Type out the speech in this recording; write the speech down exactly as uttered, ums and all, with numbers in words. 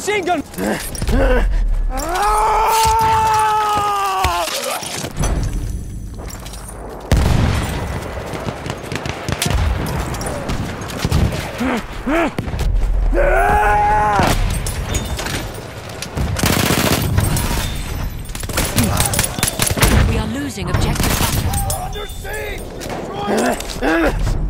machine gun! We are losing objective butter. Under siege! Destroy it!